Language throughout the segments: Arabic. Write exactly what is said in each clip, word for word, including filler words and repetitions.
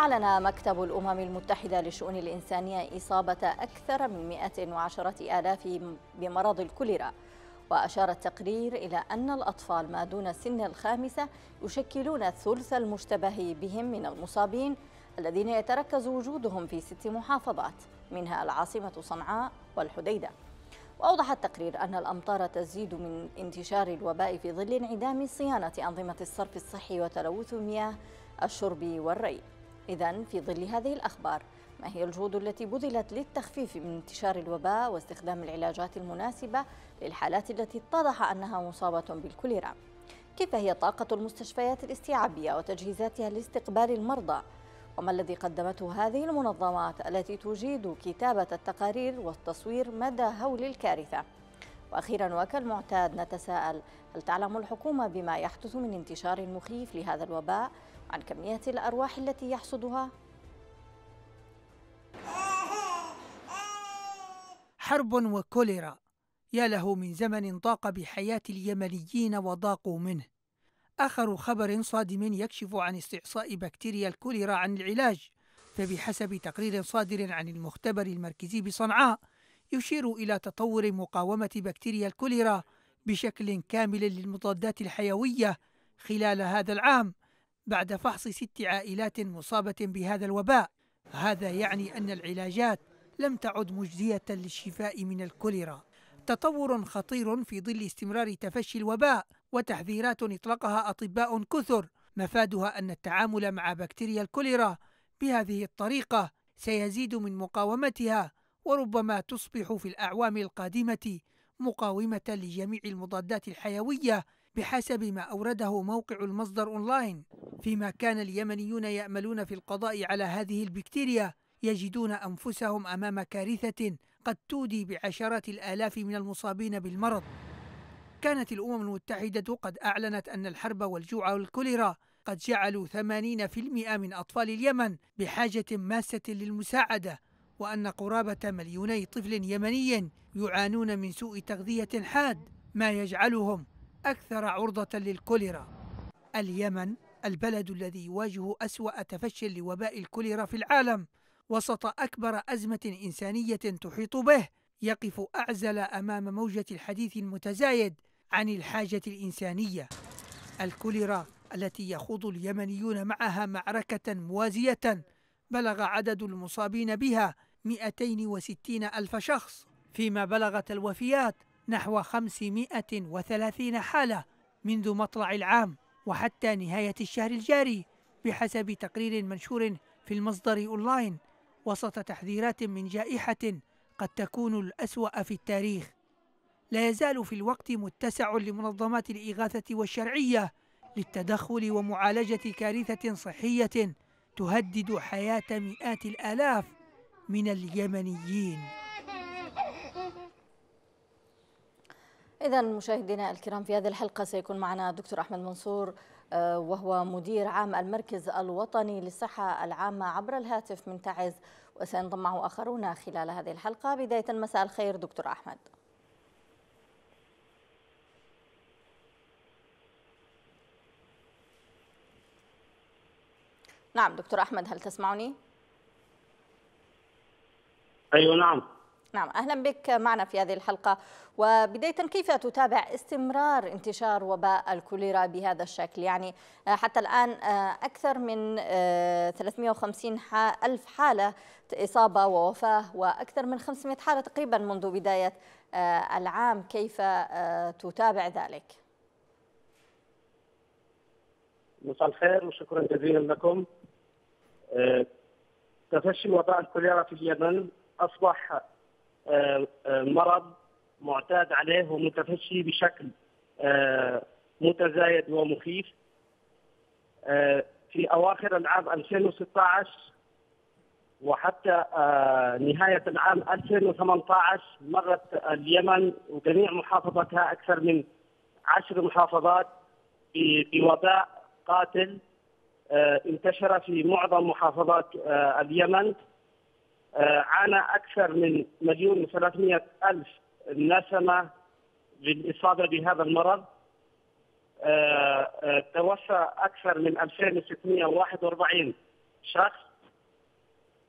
أعلن مكتب الأمم المتحدة للشؤون الإنسانية إصابة أكثر من مئة وعشرة آلاف بمرض الكوليرا، وأشار التقرير إلى أن الأطفال ما دون سن الخامسة يشكلون الثلث المشتبه بهم من المصابين الذين يتركز وجودهم في ست محافظات منها العاصمة صنعاء والحديدة. وأوضح التقرير أن الأمطار تزيد من انتشار الوباء في ظل انعدام صيانة أنظمة الصرف الصحي وتلوث مياه الشرب والري. إذن في ظل هذه الأخبار، ما هي الجهود التي بذلت للتخفيف من انتشار الوباء واستخدام العلاجات المناسبة للحالات التي اتضح أنها مصابة بالكوليرا؟ كيف هي طاقة المستشفيات الاستيعابية وتجهيزاتها لاستقبال المرضى؟ وما الذي قدمته هذه المنظمات التي تجيد كتابة التقارير والتصوير مدى هول الكارثة؟ وأخيرا وكالمعتاد نتساءل: هل تعلم الحكومة بما يحدث من انتشار مخيف لهذا الوباء عن كمية الأرواح التي يحصدها؟ حرب وكوليرا، يا له من زمن ضاق بحياة اليمنيين وضاقوا منه. آخر خبر صادم يكشف عن استعصاء بكتيريا الكوليرا عن العلاج، فبحسب تقرير صادر عن المختبر المركزي بصنعاء يشير إلى تطور مقاومة بكتيريا الكوليرا بشكل كامل للمضادات الحيوية خلال هذا العام بعد فحص ست عائلات مصابة بهذا الوباء. هذا يعني أن العلاجات لم تعد مجدية للشفاء من الكوليرا. تطور خطير في ظل استمرار تفشي الوباء وتحذيرات اطلقها أطباء كثر مفادها أن التعامل مع بكتيريا الكوليرا بهذه الطريقة سيزيد من مقاومتها، وربما تصبح في الأعوام القادمة مقاومة لجميع المضادات الحيوية بحسب ما أورده موقع المصدر أونلاين. فيما كان اليمنيون يأملون في القضاء على هذه البكتيريا، يجدون أنفسهم أمام كارثة قد تودي بعشرات الآلاف من المصابين بالمرض. كانت الأمم المتحدة قد أعلنت أن الحرب والجوع والكوليرا قد جعلوا ثمانين بالمئة من أطفال اليمن بحاجة ماسة للمساعدة، وأن قرابة مليوني طفل يمني يعانون من سوء تغذية حاد، ما يجعلهم أكثر عرضة للكوليرا. اليمن البلد الذي يواجه أسوأ تفشي لوباء الكوليرا في العالم وسط أكبر أزمة إنسانية تحيط به، يقف أعزل أمام موجة الحديث المتزايد عن الحاجة الإنسانية. الكوليرا التي يخوض اليمنيون معها معركة موازية بلغ عدد المصابين بها مئتين وستين ألف شخص، فيما بلغت الوفيات نحو خمسمئة وثلاثين حالة منذ مطلع العام وحتى نهاية الشهر الجاري بحسب تقرير منشور في المصدر أونلاين، وسط تحذيرات من جائحة قد تكون الأسوأ في التاريخ. لا يزال في الوقت متسع لمنظمات الإغاثة والشرعية للتدخل ومعالجة كارثة صحية تهدد حياة مئات الآلاف من اليمنيين. إذا مشاهدينا الكرام، في هذه الحلقة سيكون معنا دكتور أحمد منصور، وهو مدير عام المركز الوطني للصحة العامة عبر الهاتف من تعز، وسينضم معه آخرون خلال هذه الحلقة. بداية مساء الخير دكتور أحمد. نعم دكتور أحمد، هل تسمعني؟ أيوة نعم. نعم، أهلا بك معنا في هذه الحلقة. وبداية، كيف تتابع استمرار انتشار وباء الكوليرا بهذا الشكل؟ يعني حتى الآن أكثر من ثلاثمئة وخمسين ألف حالة إصابة ووفاة، وأكثر من خمسمئة حالة تقريبا منذ بداية العام. كيف تتابع ذلك؟ مساء الخير وشكرا جزيلا لكم. تفشي وباء الكوليرا في اليمن أصبح مرض معتاد عليه ومتفشي بشكل متزايد ومخيف. في أواخر العام ألفين وستة عشر وحتى نهاية العام ألفين وثمانية عشر مرت اليمن وجميع محافظاتها أكثر من عشر محافظات بوباء قاتل انتشر في معظم محافظات اليمن. عانى أكثر من مليون وثلاثمئة ألف نسمة بالإصابة بهذا المرض. توفى أكثر من ألفين وستمئة وواحد وأربعين شخص،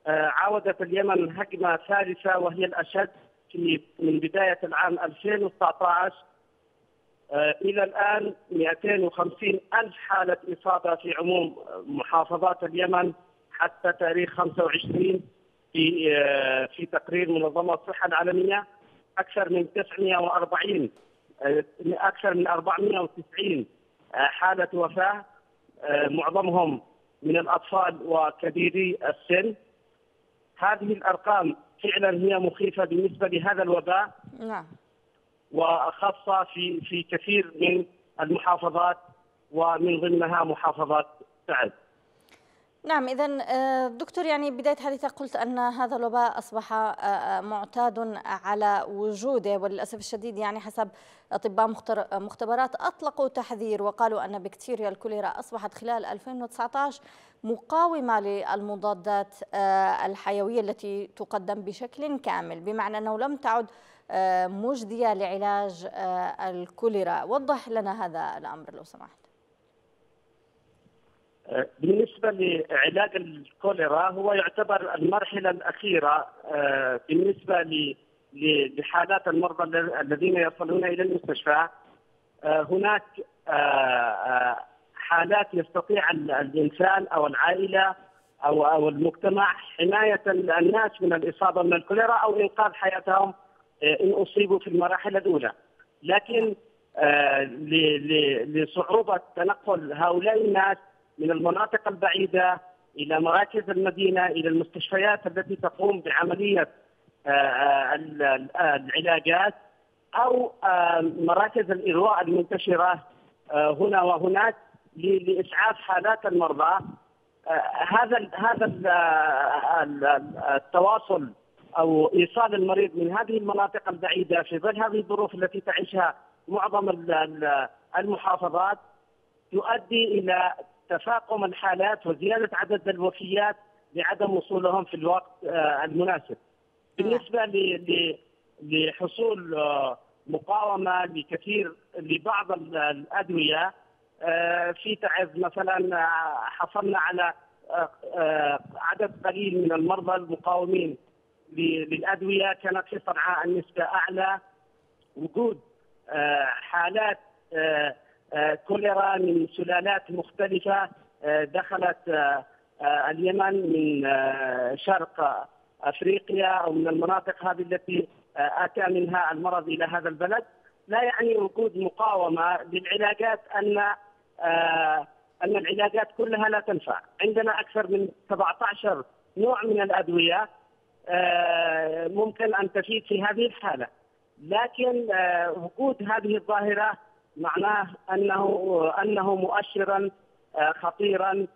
عاودت اليمن هجمة ثالثة وهي الأشد في من بداية العام ألفين وتسعة عشر إلى الآن مئتين وخمسين ألف حالة إصابة في عموم محافظات اليمن حتى تاريخ خمسة وعشرين في في تقرير منظمة الصحة العالمية. أكثر من تسعمئة وأربعين أكثر من أربعمئة وتسعين حالة وفاة، معظمهم من الأطفال وكبيري السن. هذه الأرقام فعلا هي مخيفة بالنسبة لهذا الوباء. نعم. وخاصة في في كثير من المحافظات ومن ضمنها محافظة تعز. نعم، إذا دكتور يعني بداية حديثك قلت أن هذا الوباء أصبح معتاد على وجوده، وللأسف الشديد يعني حسب أطباء مختبرات أطلقوا تحذير وقالوا أن بكتيريا الكوليرا أصبحت خلال ألفين وتسعة عشر مقاومة للمضادات الحيوية التي تقدم بشكل كامل، بمعنى أنه لم تعد مجدية لعلاج الكوليرا. وضح لنا هذا الأمر لو سمحت. بالنسبة لعلاج الكوليرا هو يعتبر المرحلة الأخيرة بالنسبة لحالات المرضى الذين يصلون إلى المستشفى. هناك حالات يستطيع الإنسان أو العائلة أو أو المجتمع حماية الناس من الإصابة من الكوليرا أو إنقاذ حياتهم إن أصيبوا في المراحل الأولى، لكن لصعوبة تنقل هؤلاء الناس من المناطق البعيدة إلى مراكز المدينة إلى المستشفيات التي تقوم بعملية العلاجات أو مراكز الإرواء المنتشرة هنا وهناك لإسعاف حالات المرضى. هذا هذا التواصل أو إيصال المريض من هذه المناطق البعيدة في ظل هذه الظروف التي تعيشها معظم المحافظات يؤدي إلى تفاقم الحالات وزيادة عدد الوفيات لعدم وصولهم في الوقت المناسب. بالنسبة لحصول مقاومة لكثير لبعض الأدوية في تعز مثلا حصلنا على عدد قليل من المرضى المقاومين للأدوية. كانت في صنعاء النسبة أعلى. وجود حالات كوليرا من سلالات مختلفة دخلت اليمن من شرق أفريقيا أو من المناطق هذه التي أتى منها المرض إلى هذا البلد، لا يعني وجود مقاومة للعلاجات أن أن العلاجات كلها لا تنفع. عندنا أكثر من سبعة عشر نوع من الأدوية ممكن أن تفيد في هذه الحالة، لكن وجود هذه الظاهرة معناه أنه أنه مؤشرا خطيرا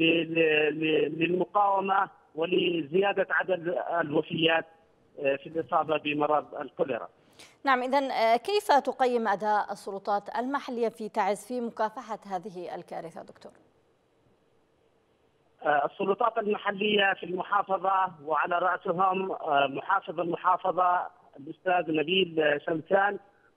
للمقاومة ولزيادة عدد الوفيات في الإصابة بمرض الكوليرا. نعم، إذن كيف تقيم أداء السلطات المحلية في تعز في مكافحة هذه الكارثة دكتور؟ السلطات المحلية في المحافظة وعلى رأسهم محافظ المحافظة الأستاذ نبيل شمسان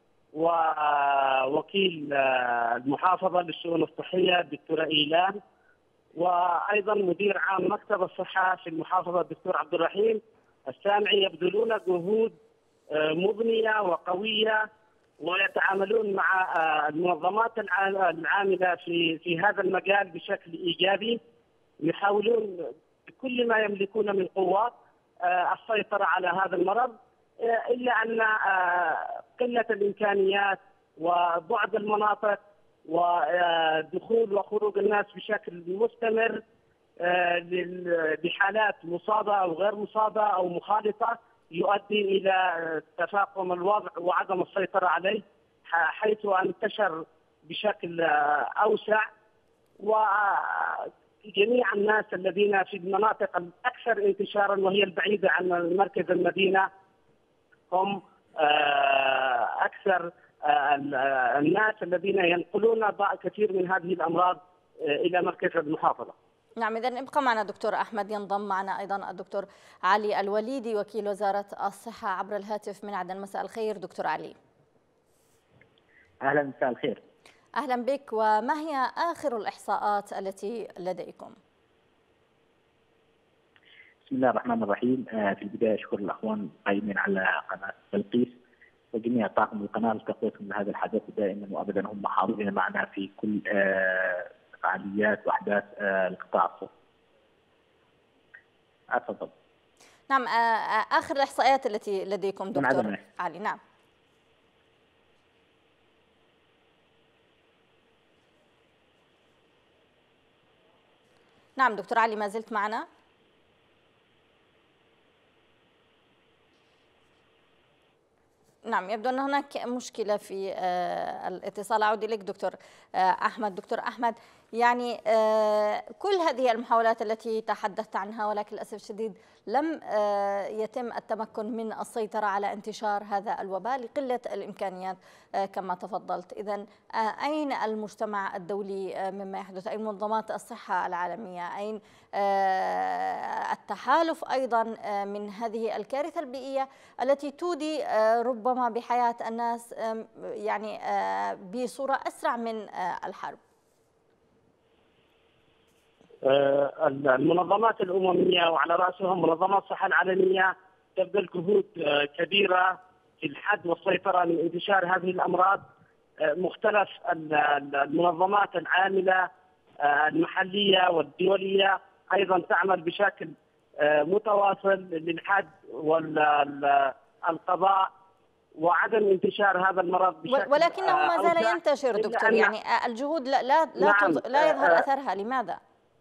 ووكيل المحافظة للشؤون الصحية الدكتورة إيلان، وأيضا مدير عام مكتب الصحة في المحافظة الدكتور عبد الرحيم السامعي، يبذلون جهود مضنية وقوية ويتعاملون مع المنظمات العاملة في في هذا المجال بشكل إيجابي. يحاولون بكل ما يملكون من قوة السيطرة على هذا المرض، إلا أن قلة الإمكانيات وبعد المناطق ودخول وخروج الناس بشكل مستمر بحالات مصابة أو غير مصابة أو مخالطة يؤدي إلى تفاقم الوضع وعدم السيطرة عليه، حيث انتشر بشكل أوسع. وجميع الناس الذين في المناطق الأكثر انتشارا وهي البعيدة عن مركز المدينة هم أكثر الناس الذين ينقلون كثير من هذه الأمراض إلى مركز المحافظة. نعم، إذن ابقى معنا دكتور أحمد. ينضم معنا أيضا الدكتور علي الوليدي وكيل وزارة الصحة عبر الهاتف من عدن. مساء الخير دكتور علي. أهلا، مساء الخير. أهلا بك. وما هي آخر الإحصاءات التي لديكم؟ بسم الله الرحمن الرحيم. في البداية أشكر الأخوان القائمين على قناة بلقيس وجميع طاقم القناة لتغطيتهم لهذا الحدث، ودائما وأبدا هم حاضرين معنا في كل فعاليات وأحداث القطاع الصحي. أتفضل. نعم، آخر الإحصائيات التي لديكم دكتور علي. نعم. نعم دكتور علي، ما زلت معنا؟ نعم، يبدو أن هناك مشكلة في الاتصال. أعود إليك دكتور أحمد. دكتور أحمد، يعني كل هذه المحاولات التي تحدثت عنها، ولكن للأسف الشديد لم يتم التمكن من السيطرة على انتشار هذا الوباء لقلة الإمكانيات كما تفضلت. إذن أين المجتمع الدولي مما يحدث؟ أين منظمات الصحة العالمية؟ أين التحالف أيضا من هذه الكارثة البيئية التي تودي ربما بحياة الناس يعني بصورة أسرع من الحرب؟ المنظمات الأممية وعلى رأسهم منظمات الصحة العالمية تبذل جهود كبيرة في الحد والسيطرة من انتشار هذه الأمراض. مختلف المنظمات العاملة المحلية والدولية أيضا تعمل بشكل متواصل للحد والقضاء وعدم انتشار هذا المرض بشكل ولكنه ما زال ينتشر دكتور، يعني الجهود لا لا لا, نعم لا يظهر أثرها. لماذا؟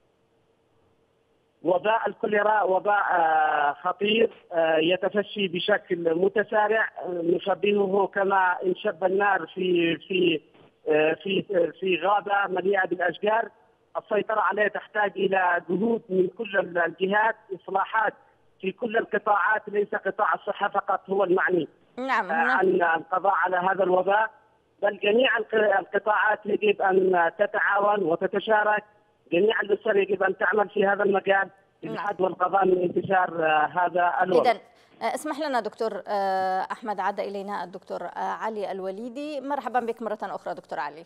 وباء الكوليرا وباء خطير يتفشي بشكل متسارع، نشبهه كما انشب النار في في في في غابة مليئة بالأشجار. السيطرة عليه تحتاج إلى جهود من كل الجهات، إصلاحات في كل القطاعات، ليس قطاع الصحة فقط هو المعني نعم عن القضاء على هذا الوباء، بل جميع القطاعات يجب أن تتعاون وتتشارك. جميع الأسر يجب أن تعمل في هذا المجال للحد والقضاء من انتشار هذا الوباء. إذن اسمح لنا دكتور أحمد، عاد إلينا الدكتور علي الوليدي. مرحبا بك مرة أخرى دكتور علي.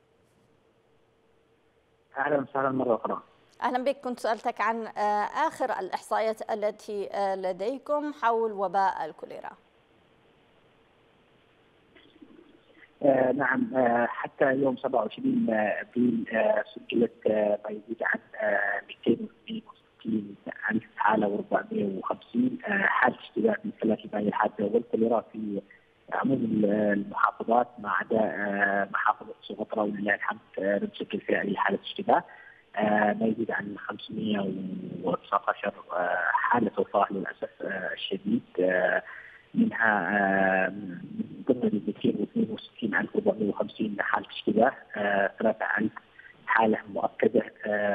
أهلا وسهلا مرة أخرى. أهلا بك. كنت سألتك عن آخر الإحصائيات التي لديكم حول وباء الكوليرا. آه نعم، آه حتى يوم سبعة وعشرين ابريل آه سجلت آه ما يزيد عن آه مئتين واثنين وستين ألف حاله وأربعمئة وخمسين آه حاله اشتباه من ثلاث باقي الحاده والكوليرا في عموم المحافظات ما عدا آه محافظه سقطرى ولله الحمد آه لم تسجل فيها اي حاله اشتباه. آه ما يزيد عن خمسمئة وتسعة عشر آه حاله وفاه للاسف آه الشديد، آه منها من ضمن مئتين واثنين وستين ألف وأربعمئة وخمسين حالة اشتباه، ثلاثة آلاف حالة مؤكدة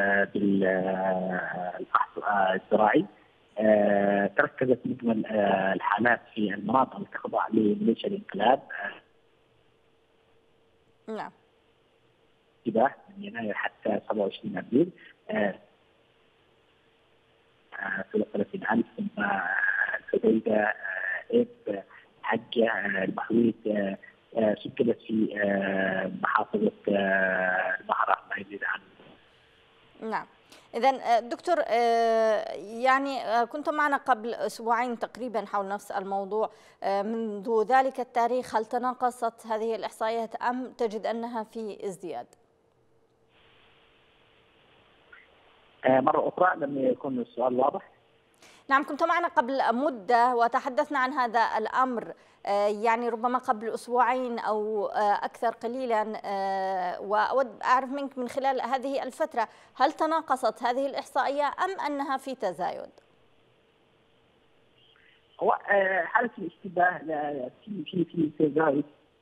بالفحص الزراعي. تركزت مجمل الحالات في المناطق التي تخضع لميليشيا الانقلاب. نعم. اشتباه من يناير حتى سبعة وعشرين ابريل ثلاثين ألف، ثم الحديدة إب حجة المحويت سجلت في محافظة المهرة ما يزيد عن. نعم. إذن دكتور، يعني كنت معنا قبل أسبوعين تقريبا حول نفس الموضوع. منذ ذلك التاريخ هل تناقصت هذه الإحصائيات أم تجد أنها في ازدياد؟ مرة أخرى لم يكن السؤال واضح. نعم، كنت معنا قبل مدة وتحدثنا عن هذا الأمر، يعني ربما قبل أسبوعين أو أكثر قليلا، وأود أعرف منك من خلال هذه الفترة هل تناقصت هذه الإحصائية أم أنها في تزايد؟ هو حالة الاشتباه في في في تزايد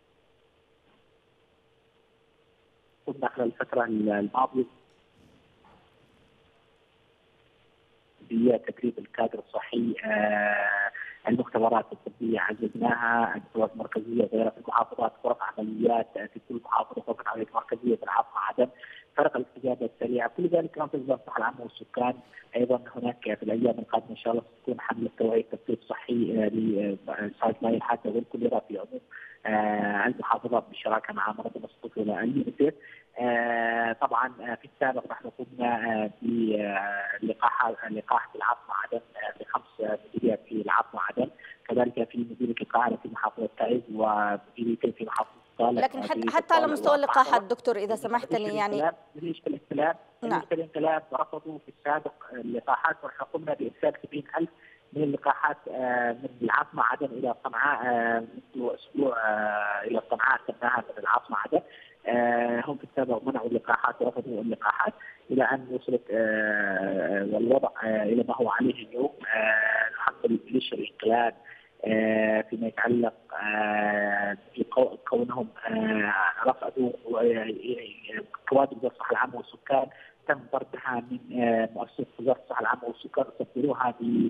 داخل الفترة الماضية بتدريب الكادر الصحي. آه المختبرات الطبيه عززناها، الادوات المركزيه غيرت المحافظات، غرف عمليات في كل محافظه غرفه عمليات مركزيه بالعاصمه عدن. فرق الاستجابه السريعه، كل ذلك كان في وزاره الصحه العامه والسكان. ايضا هناك في الايام القادمه ان شاء الله ستكون حمله توعيه تثقيف صحي لصيدلي ماء الحاده والكوليرا في عموم المحافظات بالشراكه مع منظمه الصحه اليونيسيف. آه طبعا في السابق نحن قمنا بلقاح لقاح في العاصمه عدن بخمس مديريات في العاصمه عدن، كذلك في مديريه القاهره في محافظه تعز ومديريتين في محافظه الصالح. لكن حتى حتى على مستوى اللقاحات دكتور اذا سمحت لي يعني ليش الانقلاب نعم ليش الانقلاب رفضوا في السابق اللقاحات، ونحن قمنا بارسال سبعين ألف من اللقاحات من العاصمه عدن الى صنعاء منذ اسبوع الى صنعاء ارسلناها من العاصمه عدن. آه هم في السابق منعوا اللقاحات ورفضوا اللقاحات الى ان وصلت آه والوضع آه الى ما هو عليه اليوم. آه الحمد لله ليش الانقلاب آه فيما يتعلق آه بكونهم آه رفضوا كوادر وزاره الصحه العامه والسكان، تم طردها من آه مؤسسه وزاره الصحه العامه والسكان وسفروها ب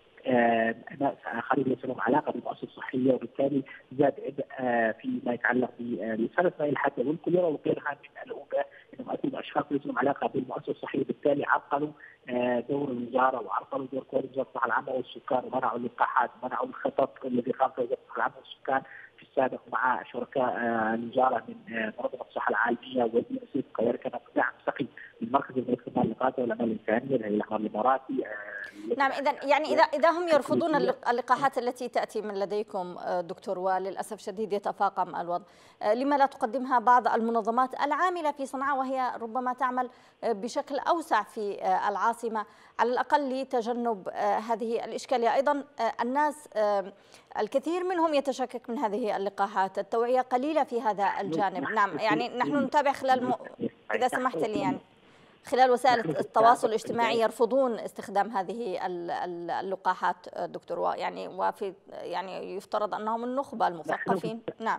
ناس اخرين ليس لهم علاقه بالمؤسسه الصحيه، وبالتالي زاد عبء فيما يتعلق برساله ماء الحاده والكوليرا وغيرها من الأوبئة انهم اتوا باشخاص ليس لهم علاقه بالمؤسسه الصحيه، بالتالي عرقلوا دور الوزاره وعرقلوا دور كوادر وزاره الصحه العامه والسكان، ومنعوا اللقاحات ومنعوا الخطط الذي قامت وزاره الصحه العامه والسكان في السابق مع شركاء الوزاره من منظمه الصحه العالميه واليونيسيف، كذلك دعم سخي من مركز الملك للغايه والاعمال الانسانيه الهلال الاحمر الاماراتي. نعم اذا يعني اذا اذا هم يرفضون اللقاحات التي تاتي من لديكم دكتور، وللاسف شديد يتفاقم الوضع، لما لا تقدمها بعض المنظمات العامله في صنعاء وهي ربما تعمل بشكل اوسع في العاصمه على الاقل لتجنب هذه الاشكاليه؟ ايضا الناس الكثير منهم يتشكك من هذه اللقاحات، التوعيه قليله في هذا الجانب. نعم يعني نحن نتابع خلال م... اذا سمحت لي يعني خلال وسائل التواصل الاجتماعي يرفضون استخدام هذه اللقاحات دكتور، يعني وفي يعني يفترض انهم النخبه المثقفين. نعم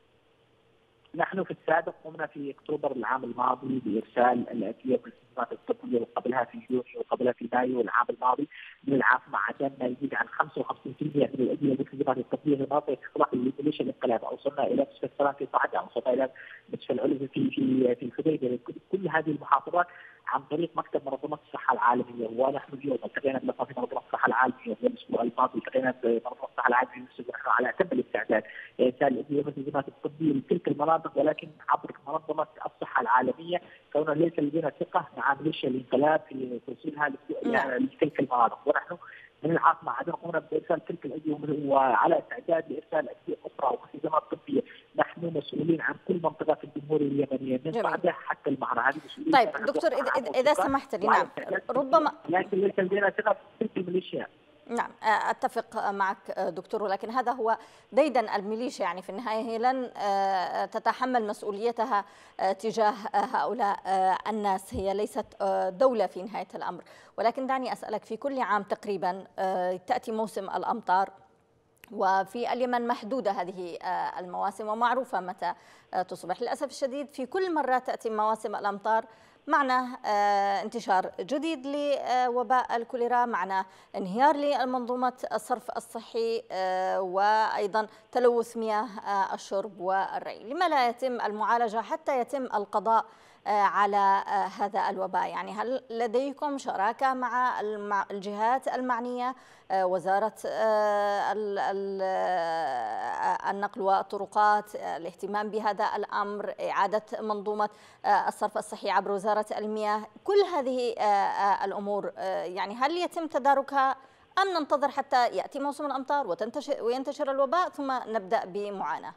نحن في السابق قمنا في اكتوبر العام الماضي بارسال الادويه والمستلزمات الطبيه، وقبلها في يونيو وقبلها في مايو العام الماضي من العاصمه عدن ما يزيد عن خمسة وخمسين بالمئة من الادويه والمستلزمات الطبيه في مناطق اختراق اللي ليش الانقلاب. اوصلنا الى مستشفى السلام في صعده، اوصلنا الى مستشفى العلوي في في في الخديوي، كل هذه المحافظات عن طريق مكتب منظمه الصحه العالميه. ونحن اليوم التقينا بمنظمه الصحه العالميه الاسبوع الماضي، التقينا بمنظمه الصحه العالميه ونحن على اتم الاستعداد لارسال الادويه والمستلزمات الطبيه لتلك المناطق، ولكن عبر منظمه الصحه العالميه، كون ليس لدينا ثقه مع ميليشيا الانقلاب في توصيلها لتلك المناطق. ونحن من العاصمه عدن قمنا بارسال تلك الادويه وعلى استعداد لارسال ادويه اخرى ومستلزمات طبيه. نحن مسؤولين عن كل منطقه في الجمهوريه اليمنيه من بعدها حتى المعرة. هذه مسؤوليه. طيب دكتور اذا اذا سمحت لي، نعم ربما لكن ليس لدينا ثقه في تلك الميليشيا. نعم أتفق معك دكتور، ولكن هذا هو ديدن الميليشيا، يعني في النهاية هي لن تتحمل مسؤوليتها تجاه هؤلاء الناس، هي ليست دولة في نهاية الأمر. ولكن دعني أسألك، في كل عام تقريبا تأتي موسم الأمطار، وفي اليمن محدودة هذه المواسم ومعروفة متى تصبح. للأسف الشديد في كل مرة تأتي مواسم الأمطار معنا انتشار جديد لوباء الكوليرا، معنا انهيار للمنظومة الصرف الصحي، وأيضا تلوث مياه الشرب والري. لما لا يتم المعالجة حتى يتم القضاء على هذا الوباء؟ يعني هل لديكم شراكة مع الجهات المعنية، وزارة النقل والطرقات، الاهتمام بهذا الأمر، إعادة منظومة الصرف الصحي عبر وزارة المياه، كل هذه الأمور يعني هل يتم تداركها أم ننتظر حتى يأتي موسم الأمطار وتنتشر وينتشر الوباء ثم نبدأ بمعاناة؟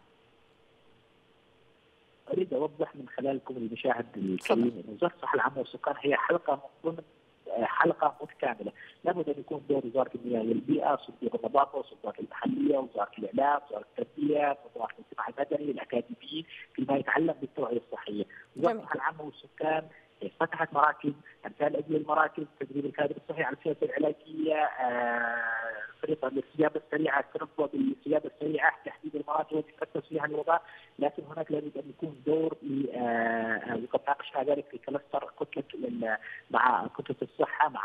أريد أوضح من خلالكم المشاهد الكريم أن وزارة الصحة العامة والسكان هي حلقة من ضمن حلقة متكاملة، لابد أن يكون دور وزارة المياه والبيئة، صندوق النظافة، والسلطات المحلية، وزارة الإعلام، وزارة التربية، وزارة المجتمع المدني، الأكاديميين فيما يتعلق بالتوعية الصحية. وزارة الصحة العامة والسكان فتحت مراكز، أمثال أدوية المراكز، تدريب الكادر الصحي على السياسة العلاجية، فريق الاستجابة السريعة، التنبؤ بالاستجابة السريعة، تحديد المناطق التي تركز فيها الوباء. لكن هناك لابد أن يكون دور، وقد ناقشنا ذلك في كلستر كتلة مع كتلة الصحة مع كتلة المياه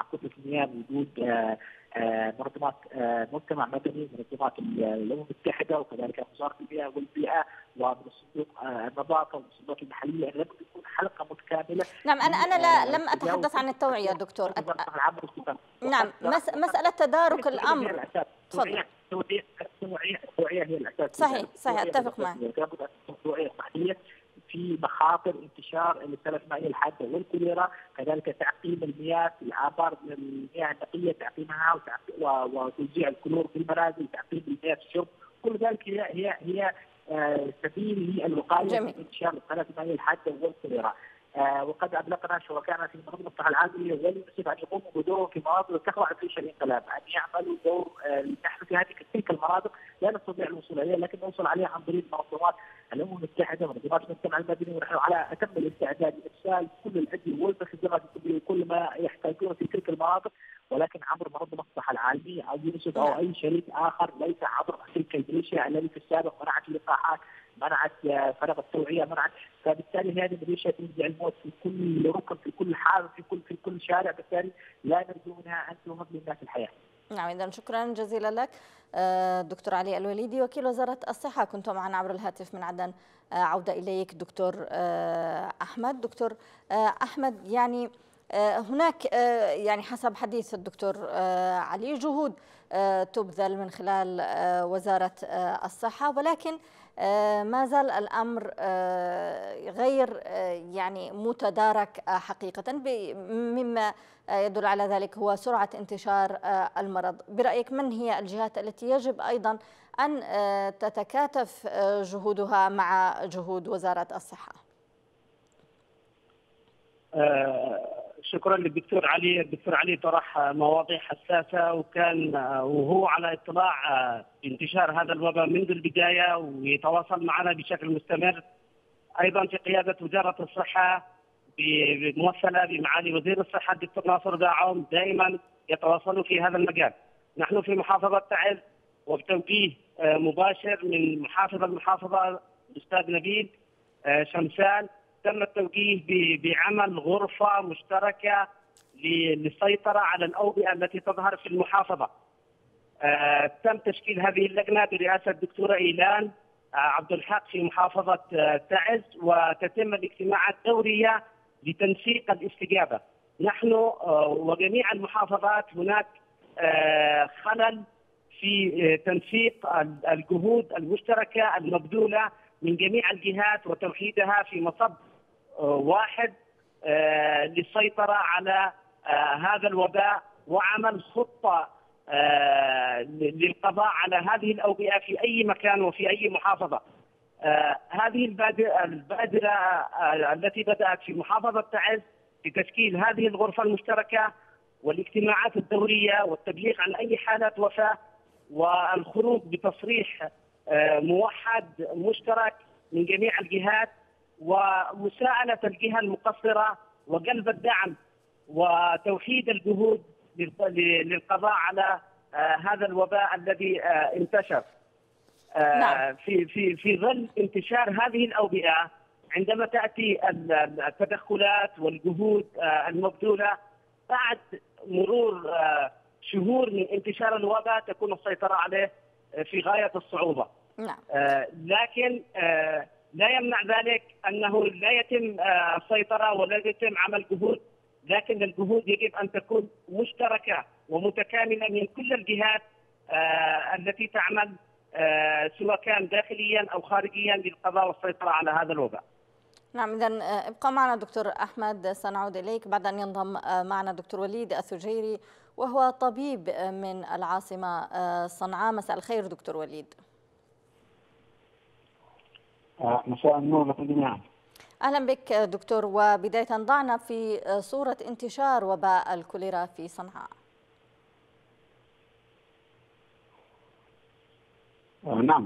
المياه بوجود منظمات مجتمع مدني، منظمات الامم المتحده وكذلك وزاره البيئه والبيئه ومن الصندوق النظافه والصندوق المحليه، لابد تكون حلقه متكامله. نعم، انا انا لا لم اتحدث عن التوعيه دكتور. أت... نعم، مس... مساله تدارك الامر. تفضل. التوعيه التوعيه هي الاساس. صحيح صحيح، اتفق معك. لابد ان تكون توعيه صحيه في مخاطر انتشار التلف المائيه الحاده والكوليرا، كذلك تعقيم المياه في الابار من المياه النقيه، تعقيمها وتوزيع الكلور في المنازل، تعقيم المياه في الشرب، كل ذلك هي هي هي آه سبيل للوقايه من انتشار التلف المائيه الحاده والكوليرا. آه وقد ابلغنا شركائنا في منظمه الصحه العالميه واليونسيف ان يقوموا بدور في مناطق تقع في الانقلاب، ان يعملوا دور آه نحن في هذه تلك المناطق لا نستطيع الوصول اليها، لكن نوصل عليها عن طريق منظمات الامم المتحده ومنظمات المجتمع المدني، ونحن على اتم الاستعداد لارسال كل الادويه والمخدرات الطبيه وكل ما يحتاجونه في تلك المناطق، ولكن عبر منظمه الصحه العالميه او يونسيف او اي شريك اخر، ليس عبر تلك البريشه التي في السابق منعت اللقاحات، منعت فرق التوعيه، منعت، فبالتالي هذه البريشه تنزع الموت في كل ركن، في كل حاره، في كل في كل شارع، بالتالي لا نرجو منها ان تهمل للناس الحياه. نعم، إذا شكرا جزيلا لك دكتور علي الوليدي وكيل وزارة الصحة، كنت معنا عبر الهاتف من عدن. عودة إليك دكتور أحمد. دكتور أحمد، يعني هناك يعني حسب حديث الدكتور علي جهود تبذل من خلال وزارة الصحة، ولكن ما زال الأمر غير يعني متدارك حقيقة، مما يدل على ذلك هو سرعة انتشار المرض. برأيك من هي الجهات التي يجب أيضا أن تتكاتف جهودها مع جهود وزارة الصحة؟ شكرا للدكتور علي. الدكتور علي طرح مواضيع حساسة، وكان وهو على اطلاع بانتشار هذا الوباء منذ البداية، ويتواصل معنا بشكل مستمر. أيضا في قيادة وزارة الصحة بممثلة بمعالي وزير الصحة الدكتور ناصر داعوم دائما يتواصلوا في هذا المجال. نحن في محافظة تعز وبتوجيه مباشر من محافظ المحافظة الأستاذ نبيل شمسان تم التوجيه بعمل غرفة مشتركة للسيطرة على الأوبئة التي تظهر في المحافظة. آه، تم تشكيل هذه اللجنة برئاسة الدكتورة إيلان آه، عبد الحق في محافظة آه، تعز، وتتم الاجتماعات الدورية لتنسيق الاستجابة. نحن آه، وجميع المحافظات هناك آه، خلل في آه، تنسيق الجهود المشتركة المبذولة من جميع الجهات وتوحيدها في مصب واحد للسيطرة على هذا الوباء، وعمل خطة للقضاء على هذه الأوبئة في أي مكان وفي أي محافظة. هذه البادرة التي بدأت في محافظة تعز بتشكيل هذه الغرفة المشتركة والاجتماعات الدورية والتبليغ عن أي حالات وفاة والخروج بتصريح موحد مشترك من جميع الجهات، ومساءلة الجهة المقصرة وقلب الدعم وتوحيد الجهود للقضاء على هذا الوباء الذي انتشر. نعم. في في في ظل انتشار هذه الأوبئة، عندما تأتي التدخلات والجهود المبذولة بعد مرور شهور من انتشار الوباء، تكون السيطرة عليه في غاية الصعوبة. نعم. آه لكن آه لا يمنع ذلك أنه لا يتم آه السيطرة ولا يتم عمل جهود، لكن الجهود يجب أن تكون مشتركة ومتكاملة من كل الجهات آه التي تعمل آه سواء كان داخليا أو خارجيا للقضاء والسيطرة على هذا الوباء. نعم، إذا ابقى معنا دكتور أحمد، سنعود إليك بعد أن ينضم معنا دكتور وليد الثجيري وهو طبيب من العاصمة صنعاء. مساء الخير دكتور وليد. مساء النور لكم جميعا. أهلا بك دكتور، وبداية ضعنا في صورة انتشار وباء الكوليرا في صنعاء. نعم،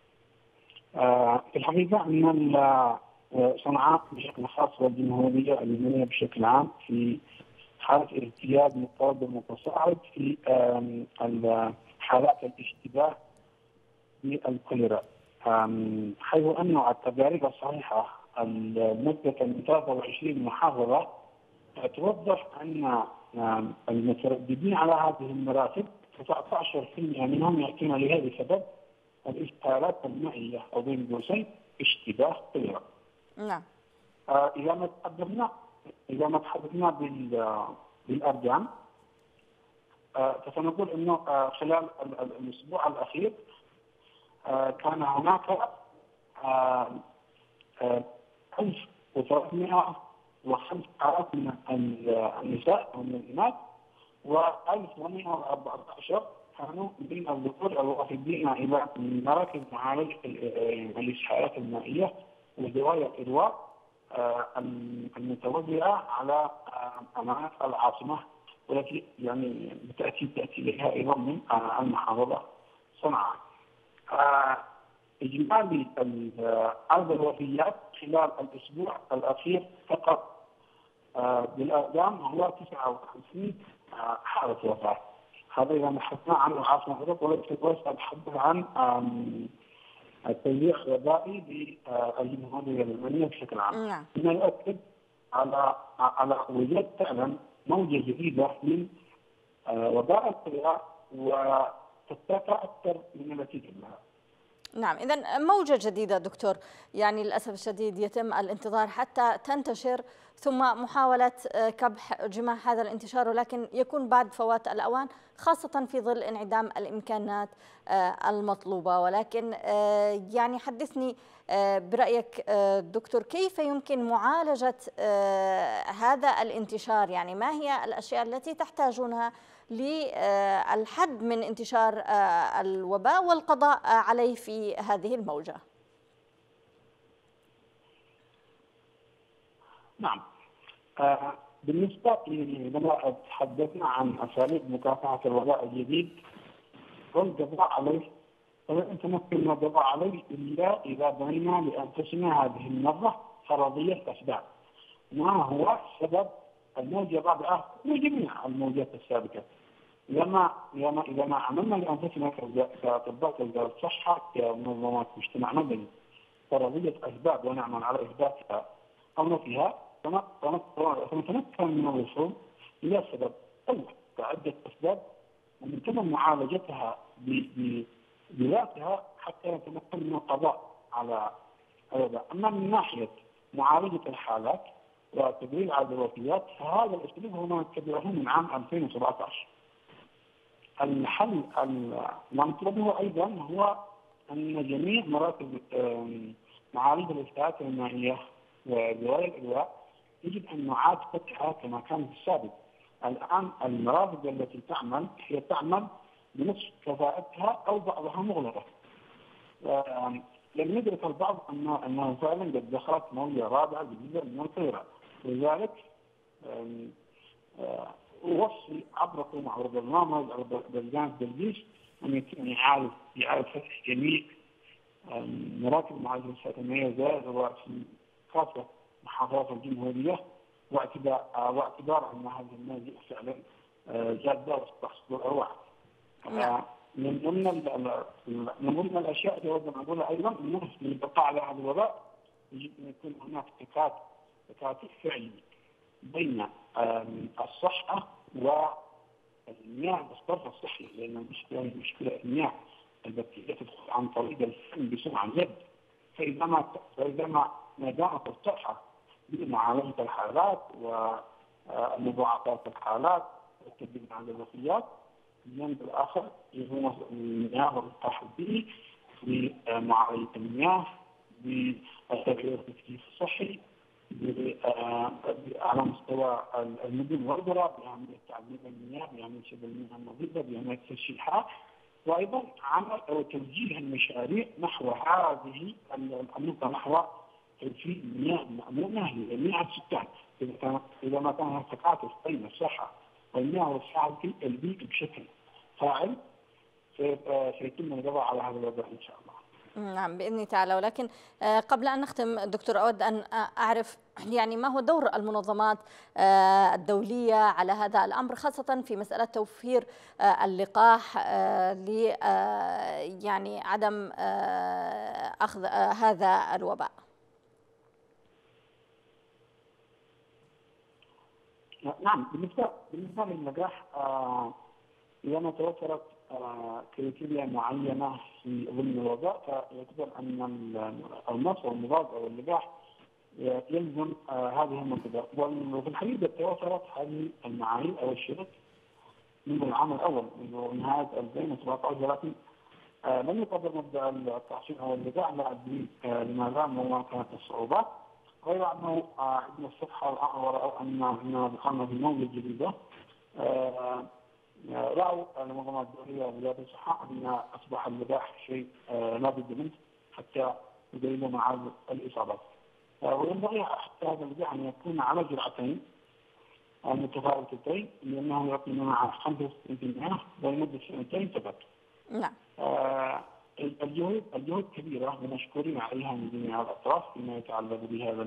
في الحقيقة أن صنعاء بشكل خاص والجمهورية اللبنانية بشكل عام في حالة ارتياب مضطرب متصاعد في حالات الاشتباه بالكوليرا، حيث أن التجارب الصحيحة المدة من ثلاثة وعشرين محافظة توضح أن المترددين على هذه المراتب تسعة عشر بالمئة منهم يأتون لهذا السبب الإسهالات المائية أو بين قوسين اشتباه كوليرا. نعم. آه إذا ما تحدثنا إذا ما تحدثنا بالأرقام آه فسنقول إنه آه خلال الأسبوع الأخير آه كان هناك آه آه ألف وثلاثمئة وخمسة آلاف من النساء ومن الإناث وألف ومئة وأربعة عشر كانوا من الذكور الوافدين إلى مراكز معالجة الإسهالات المائية ودواية الإرواء المتوزعة على مناطق العاصمة والتي يعني بالتأكيد تأتي إليها أيضا من المحافظة صنعاء. إجمالي عدد الوفيات خلال الأسبوع الأخير فقط بالأرقام هو تسعة وخمسين حالة وفاة. هذا إذا بحثنا عن العاصمة فقط وليس أتحدث عن التوزيع الوبائي للجمهورية اليمنية بشكل عام. نعم. هنا يؤكد على على وجود فعلا موجة جديدة من وباء الكوليرا وتتسع أكثر من التي قبلها. نعم، إذا موجة جديدة دكتور، يعني للأسف الشديد يتم الانتظار حتى تنتشر ثم محاولة كبح جماح هذا الانتشار، ولكن يكون بعد فوات الأوان خاصة في ظل انعدام الإمكانات المطلوبة. ولكن يعني حدثني برأيك دكتور، كيف يمكن معالجة هذا الانتشار؟ يعني ما هي الأشياء التي تحتاجونها للحد من انتشار الوباء والقضاء عليه في هذه الموجة؟ نعم. آه بالنسبة لما تحدثنا عن أساليب مكافحة الوباء الجديد والقضاء عليه، فلن نتمكن من القضاء عليه إلا إذا بنينا لأنفسنا هذه المرة فرضية أسباب. ما هو سبب الموجة الرابعة وجميع الموجات السابقة؟ لما لما إذا ما عملنا لأنفسنا كأطباء وزارة الصحة كمنظمات مجتمع مدني فرضية أسباب ونعمل على إثباتها أو نفيها، فنتمكن من الوصول إلى سبب أول كعدة أسباب ومن ثم معالجتها بذاتها حتى نتمكن من القضاء على هذا. أما من ناحية معالجة الحالات وتقليل عدد الوفيات فهذا الأسلوب هو ما نتبعه من عام ألفين وسبعة عشر. الحل المطلوب أيضا هو أن جميع مراكز معالجة الإسهالات المائية ودواء الإرواء يجب أن نعاد فتحها كما كان في السابق. الآن المراكز التي تعمل هي تعمل بنصف كفاءتها أو بعضها مغلقة. لم يدرك البعض أنه أنه فعلا قد دخلت موجة رابعة جديدة من الكوليرا، لذلك أوصي عبركم عبر برنامج عبر برنامج الجيش أن يتم إعادة إعادة فتح جميع مراكز معالجة الإسهالات المائية زائد في كافة محافظات الجمهورية، واعتبار واعتبار أن هذه الموجة فعلا جادة وتحصل أرواح. من ضمن من ضمن الاشياء اللي اود ان اقولها ايضا انه للبقاء على هذا الوباء يجب ان يكون هناك تكاتف تكاتف فعلي بين الصحه والمياه والصرف الصحي، لان المشكله مشكله المياه البكتيريا تدخل عن طريق الفم بسرعه جدا. فاذا ما فاذا ما ما دامت الصحه بمعالجه الحالات ومضاعفات الحالات والتبديل عن الوفيات، الجانب الآخر هو المياه والإصلاح البيئي بمعالجة المياه بالتغيير التكييف الصحي على مستوى المدن والقرى بعملية تعديل المياه بعملية شبه المياه النظيفة بعملية ترشيحها، وأيضا عمل أو توجيه المشاريع نحو هذه النقطة نحو توفير المياه المأمونة لجميع السكان. إذا ما كان هناك تكاتف بين الصحة والمياه والصحة البيئي بشكل فاعل سيتم القضاء على هذا الوضع إن شاء الله. نعم بإذن الله تعالى. ولكن قبل أن نختم دكتور أود أن أعرف يعني ما هو دور المنظمات الدولية على هذا الأمر، خاصة في مسألة توفير اللقاح ل يعني عدم أخذ هذا الوباء. نعم، بالنسبة بالنسبة للنجاح آه إذا ما توفرت آه كريتيريا معينة في ضمن الوظائف فيعتبر أن النصر والمبادرة والنجاح يلزم آه هذه المنتديات. وفي الحقيقة توفرت هذه المعايير أو الشروط منذ العام الأول منذ نهاية ألفين وسبعة عشر، ولكن آه لم يقدر مبدأ التحصيل أو النجاح. لا أدري آه لماذا وما كانت الصعوبات، غير أنه عندنا الصفحة الآن ورأوا أن احنا دخلنا في موجة جديدة. آه رأوا المنظمة الدولية ووزارة الصحة أن أصبح النجاح شيء آه لا بد منه حتى يقللوا معاد الإصابات. آه وينبغي حتى هذا النجاح أن يكون على جرعتين متفاوتتين، لأنه يعطي مع خمسة وستين بالمئة ولمدة سنتين ثبت. نعم. آه الجهود الجهود كبيرة ومشكورين عليها من جميع الأطراف فيما يتعلق بهذا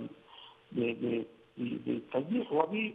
بالتلقيح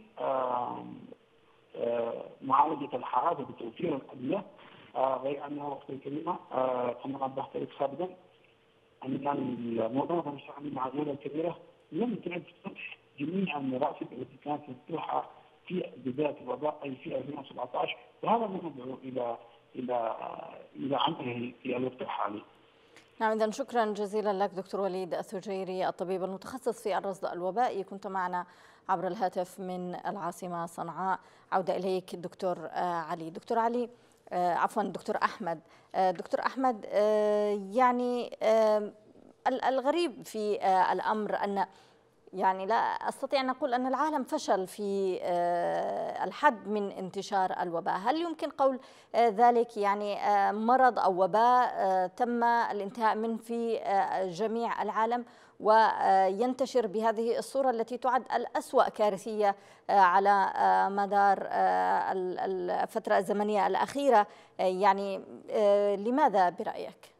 وبمعالجة الحالات وبتوفير الأدوية. غير أنه وقت الكلمة كما نبهت لك سابقا أن المنظمة المشتغلة مع الدولة الكبيرة لم تعد فتح جميع المرافق التي كانت مفتوحة في بداية الوباء أي في ألفين وسبعة عشر، وهذا ما ندعو إلى إلى إلى عمله في الوقت الحالي. نعم، إذن شكرا جزيلا لك دكتور وليد الثجيري الطبيب المتخصص في الرصد الوبائي، كنت معنا عبر الهاتف من العاصمة صنعاء. عودة إليك دكتور علي. دكتور علي آه عفوا دكتور أحمد. آه دكتور أحمد، آه يعني آه الغريب في آه الأمر أن يعني لا أستطيع أن أقول أن العالم فشل في الحد من انتشار الوباء. هل يمكن قول ذلك يعني مرض أو وباء تم الانتهاء منه في جميع العالم وينتشر بهذه الصورة التي تعد الأسوأ كارثية على مدار الفترة الزمنية الأخيرة؟ يعني لماذا برأيك؟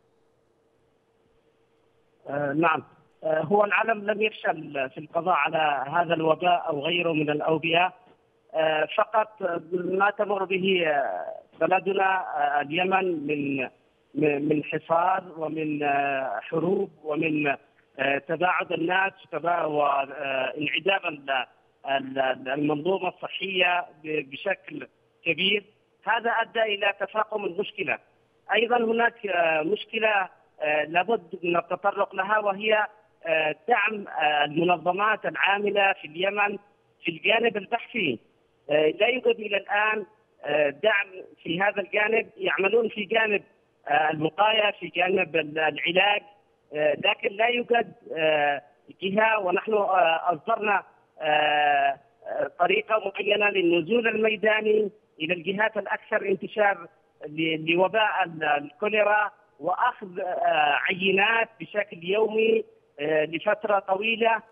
آه نعم، هو العالم لم يفشل في القضاء على هذا الوباء أو غيره من الأوبئة، فقط ما تمر به بلدنا اليمن من من حصار ومن حروب ومن تباعد الناس وانعدام المنظومة الصحية بشكل كبير. هذا أدى إلى تفاقم المشكلة. أيضا هناك مشكلة لابد من التطرق لها، وهي دعم المنظمات العاملة في اليمن في الجانب البحثي. لا يوجد إلى الآن دعم في هذا الجانب، يعملون في جانب الوقاية في جانب العلاج، لكن لا يوجد جهة. ونحن أصدرنا طريقة معينة للنزول الميداني إلى الجهات الأكثر انتشار لوباء الكوليرا وأخذ عينات بشكل يومي لفترة طويلة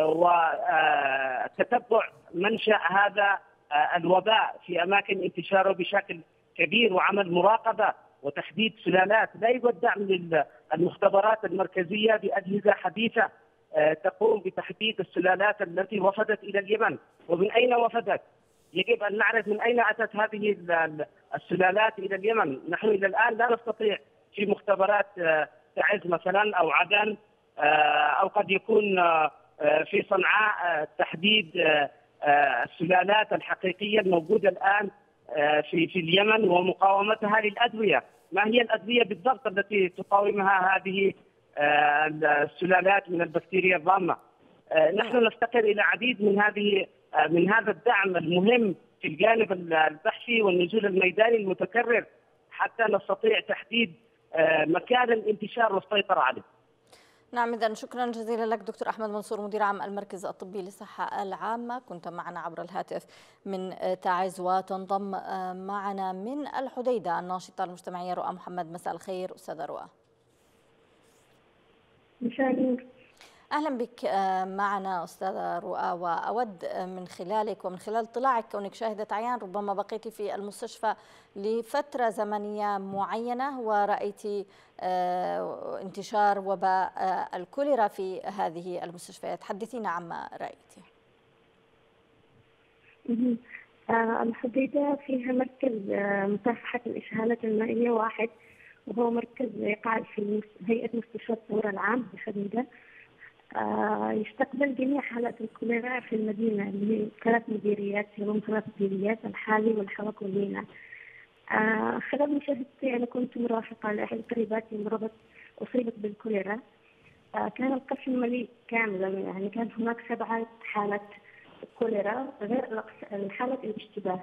وتتبع منشأ هذا الوباء في أماكن انتشاره بشكل كبير وعمل مراقبة وتحديد سلالات. لا يوجد دعم للمختبرات المركزية بأجهزة حديثة تقوم بتحديد السلالات التي وفدت إلى اليمن ومن أين وفدت. يجب أن نعرف من أين أتت هذه السلالات إلى اليمن. نحن إلى الآن لا نستطيع في مختبرات تعز مثلا أو عدن أو قد يكون في صنعاء تحديد السلالات الحقيقية الموجودة الآن في في اليمن ومقاومتها للأدوية. ما هي الأدوية بالضبط التي تقاومها هذه السلالات من البكتيريا الضامة؟ نحن نفتقر إلى عديد من هذه من هذا الدعم المهم في الجانب البحثي والنزول الميداني المتكرر حتى نستطيع تحديد مكان الانتشار والسيطرة عليه. نعم، إذن شكرا جزيلا لك دكتور أحمد منصور، مدير عام المركز الطبي للصحة العامة، كنت معنا عبر الهاتف من تعز. وتنضم معنا من الحديدة الناشطة المجتمعية رؤى محمد. مساء الخير أستاذة رؤى. مساء النور. أهلا بك معنا أستاذة رؤى، وأود من خلالك ومن خلال اطلاعك كونك شاهدة عيان ربما بقيتي في المستشفى لفترة زمنية معينة ورأيت انتشار وباء الكوليرا في هذه المستشفيات، حدثينا عما رأيتي. الحديدة فيها مركز مكافحة الإسهالات المائية واحد، وهو مركز يقع في هيئة مستشفى الثورة العام بالحديدة. يستقبل جميع حالات الكوليرا في المدينة اللي هي ثلاث مديريات، هم ثلاث مديريات الحالي والحوك والمينا. خلال مشاهدتي أنا كنت مرافقة لأحد قريباتي مرضت أصيبت بالكوليرا. كان القسم مليء كاملا، يعني كان هناك سبعة حالات كوليرا غير حالة الاشتباه.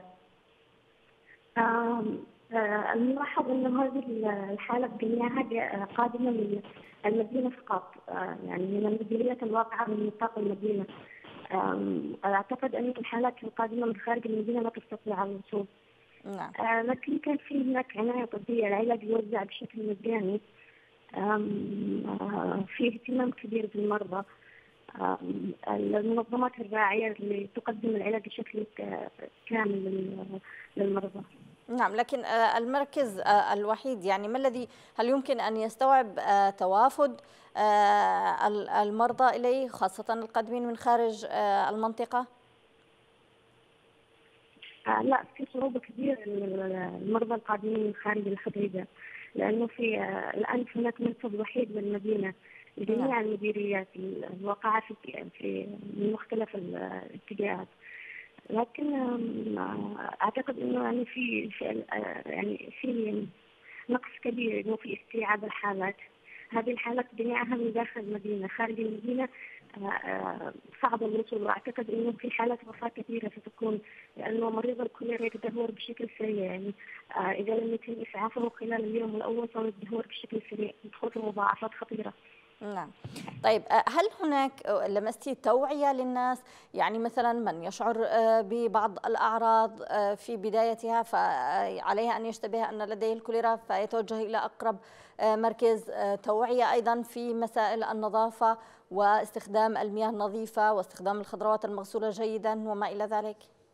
الملاحظ أن هذه الحالة جميعها قادمة من المدينة فقط، يعني من المديريات الواقعة من نطاق المدينة. أعتقد أن الحالات القادمة من خارج المدينة لا تستطيع الوصول. نعم. لكن كان في هناك عناية طبية، العلاج يوزع بشكل مجاني، في اهتمام كبير بالمرضى. المنظمات الراعية اللي تقدم العلاج بشكل كامل للمرضى. نعم، لكن المركز الوحيد يعني ما الذي هل يمكن أن يستوعب توافد المرضى إليه خاصة القادمين من خارج المنطقة؟ لا، في صعوبة كبيرة للمرضى القادمين من خارج الحديدة، لأنه في الآن هناك مركز وحيد للمدينة لجميع المديريات الواقعة في في مختلف الاتجاهات. لكن أعتقد إنه يعني في يعني في نقص كبير إنه في استيعاب الحالات. هذه الحالات جميعها من داخل المدينة، خارج المدينة صعب الوصول. وأعتقد إنه في حالات وفاة كثيرة ستكون، لأنه مريض الكوليرا يتدهور بشكل سريع، يعني إذا لم يتم إسعافه خلال اليوم الأول سيتدهور بشكل سريع، تدخل في مضاعفات خطيرة. نعم. طيب، هل هناك لمستي توعية للناس، يعني مثلا من يشعر ببعض الأعراض في بدايتها فعليها أن يشتبه أن لديه الكوليرا فيتوجه إلى أقرب مركز توعية، أيضا في مسائل النظافة واستخدام المياه النظيفة واستخدام الخضروات المغسولة جيدا وما إلى ذلك؟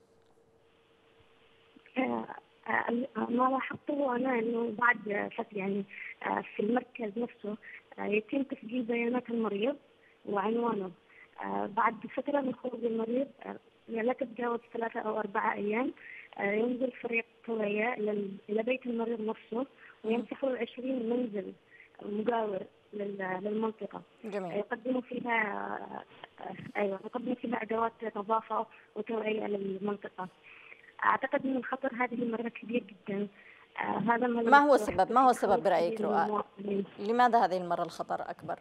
ما لاحظته أنا أنه بعد فترة يعني في المركز نفسه يتم تسجيل بيانات المريض وعنوانه. بعد فترة من خروج المريض لا تتجاوز ثلاثة أو أربعة أيام ينزل فريق توعية إلى بيت المريض نفسه ويمسحوا عشرين منزل مجاور للمنطقة. جميل. يقدموا فيها أيوة يقدموا فيها أدوات نظافة وتوعية للمنطقة. أعتقد أن الخطر هذه المرة كبير جدا. آه هذا ما هو السبب؟ ما هو السبب برأيك رؤى؟ لماذا هذه المرة الخطر أكبر؟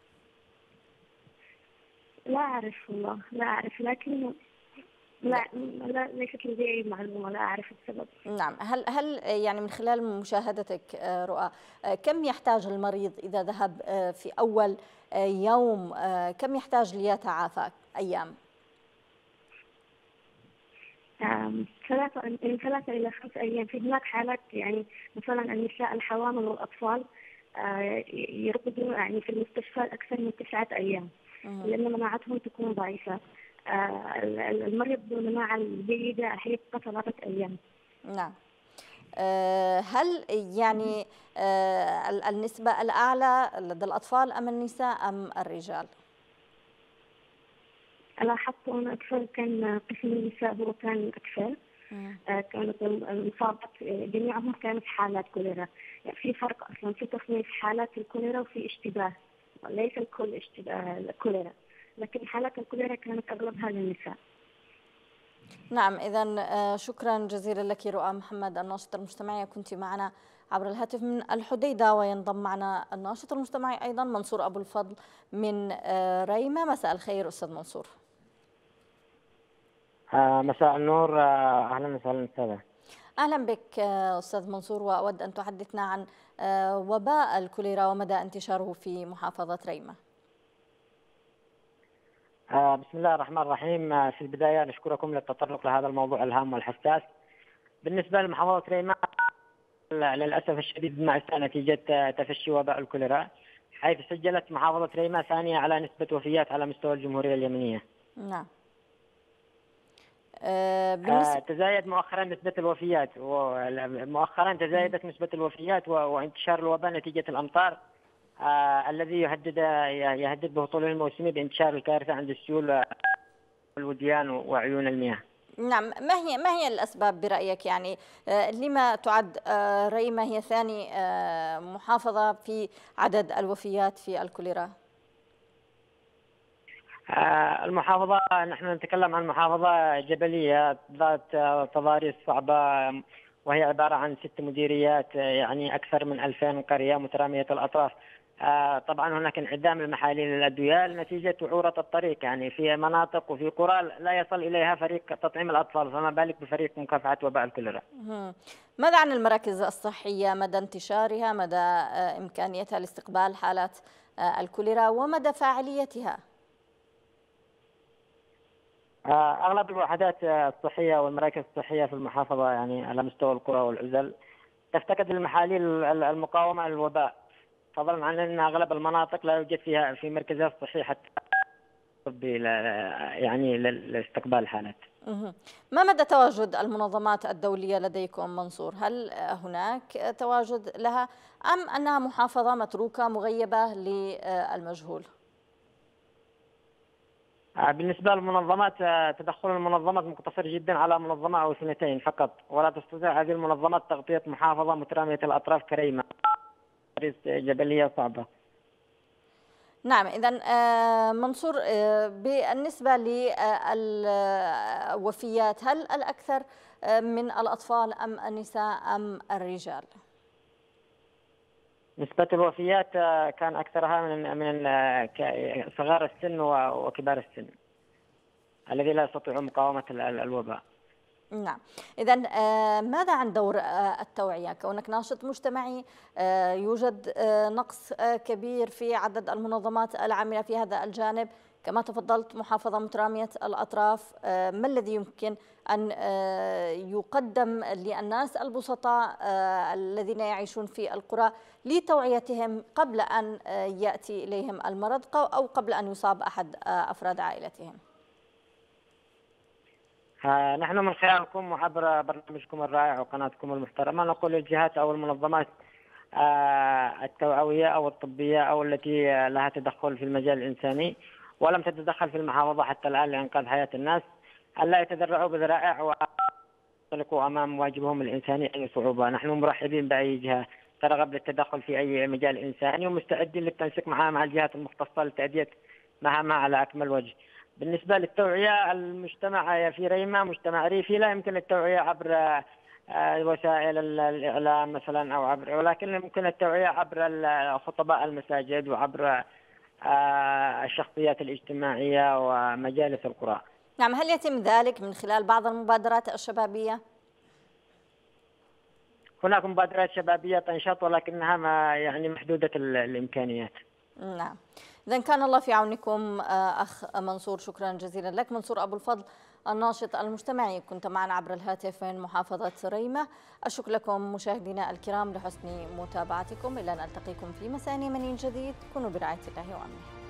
لا أعرف والله، لا أعرف، لكن لا, لا ليست لدي أي معلومة، لا أعرف السبب. نعم. هل هل يعني من خلال مشاهدتك رؤى كم يحتاج المريض إذا ذهب في أول يوم، كم يحتاج ليتعافى أيام؟ ثلاثة من ثلاثة إلى خمس أيام. في هناك حالات يعني مثلا النساء الحوامل والأطفال يرقدوا يعني في المستشفى أكثر من تسعة أيام لأن مناعتهم تكون ضعيفة. المريض بالمناعة الجيدة يبقى ثلاثة أيام. نعم. هل يعني النسبة الأعلى لدى الأطفال أم النساء أم الرجال؟ لاحظت أن أكثر كان قسم النساء هو كان أكثر. آه كانت المصابات جميعهم كانت حالات كوليرا. يعني في فرق أصلا في تصنيف حالات الكوليرا وفي اشتباه، ليس الكل اشتباه الكوليرا، لكن حالات الكوليرا كانت أغلبها للنساء. نعم. إذا شكرا جزيلا لك رؤى محمد الناشطة المجتمعية، كنت معنا عبر الهاتف من الحديدة. وينضم معنا الناشط المجتمعي أيضا منصور أبو الفضل من ريمة. مساء الخير أستاذ منصور. آه مساء النور. آه أهلا وسهلا أستاذة. أهلا بك أستاذ منصور، وأود أن تحدثنا عن آه وباء الكوليرا ومدى انتشاره في محافظة ريمة. آه بسم الله الرحمن الرحيم. آه في البداية نشكركم للتطرق لهذا الموضوع الهام والحساس. بالنسبة لمحافظة ريمة للأسف الشديد ما نتيجة تفشي وباء الكوليرا، حيث سجلت محافظة ريمة ثانية على نسبة وفيات على مستوى الجمهورية اليمنية. نعم. آه بالنسبة... آه تزايد مؤخرا نسبة الوفيات، ومؤخرا تزايدت نسبة الوفيات وانتشار الوباء نتيجة الأمطار آه الذي يهدد يهدد بهطول الموسمي بانتشار الكارثة عند السيول والوديان وعيون المياه. نعم. ما هي ما هي الأسباب برأيك؟ يعني آه لما تعد آه ريمة هي ثاني آه محافظة في عدد الوفيات في الكوليرا؟ المحافظة نحن نتكلم عن محافظة جبلية ذات تضاريس صعبة، وهي عبارة عن ست مديريات، يعني أكثر من ألفين قرية مترامية الأطراف. طبعا هناك انعدام المحاليل الأدوية نتيجة وعورة الطريق، يعني في مناطق وفي قرى لا يصل إليها فريق تطعيم الأطفال، فما بالك بفريق مكافحة وباء الكوليرا. ماذا عن المراكز الصحية؟ مدى انتشارها، مدى إمكانيتها لاستقبال حالات الكوليرا، ومدى فاعليتها؟ أغلب الوحدات الصحية والمراكز الصحية في المحافظة يعني على مستوى القرى والعزل تفتقد المحاليل المقاومة للوباء، فضلا عن أن أغلب المناطق لا يوجد فيها في مركزها الصحي حتى يعني لاستقبال الحالات. ما مدى تواجد المنظمات الدولية لديكم منصور؟ هل هناك تواجد لها أم أنها محافظة متروكة مغيبة للمجهول؟ بالنسبة للمنظمات، تدخل المنظمات مقتصر جدا على منظمة أو اثنتين فقط، ولا تستطيع هذه المنظمات تغطية محافظة مترامية الأطراف كريمة جبلية صعبة. نعم، إذا منصور، بالنسبة للوفيات هل الأكثر من الأطفال أم النساء أم الرجال؟ نسبة الوفيات كان أكثرها من من صغار السن وكبار السن الذي لا يستطيعون مقاومة الوباء. نعم، إذا ماذا عن دور التوعية؟ كونك ناشط مجتمعي، يوجد نقص كبير في عدد المنظمات العاملة في هذا الجانب، كما تفضلت محافظة مترامية الأطراف، ما الذي يمكن أن يقدم للناس البسطاء الذين يعيشون في القرى لتوعيتهم قبل أن يأتي إليهم المرض أو قبل أن يصاب أحد أفراد عائلتهم؟ نحن من خلالكم وعبر برنامجكم الرائع وقناتكم المحترمة نقول للجهات أو المنظمات التوعوية أو الطبية أو التي لها تدخل في المجال الإنساني ولم تتدخل في المحافظة حتى الآن لإنقاذ حياة الناس ألا يتذرعوا بذرائع ويطلقوا أمام واجبهم الإنساني أي صعوبة. نحن مرحبين بأي جهة ترغب للتدخل في أي مجال إنساني ومستعدين للتنسيق معها مع الجهات المختصة لتأدية مهامها على أكمل وجه. بالنسبة للتوعية، المجتمع في ريمة مجتمع ريفي لا يمكن التوعية عبر وسائل الإعلام مثلا أو عبر، ولكن يمكن التوعية عبر خطباء المساجد وعبر الشخصيات الاجتماعية ومجالس القرى. نعم، هل يتم ذلك من خلال بعض المبادرات الشبابية؟ هناك مبادرات شبابية تنشط ولكنها ما يعني محدودة الإمكانيات. نعم، إذن كان الله في عونكم أخ منصور، شكرا جزيلا لك. منصور أبو الفضل الناشط المجتمعي كنت معنا عبر الهاتف من محافظة ريمة. الشكر لكم مشاهدينا الكرام لحسن متابعتكم، إلى أن ألتقيكم في مساء يمني جديد، كونوا برعاية الله وأمنه.